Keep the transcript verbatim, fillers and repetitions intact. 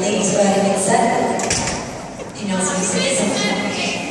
ladies go ahead and get set. He knows he's saying something.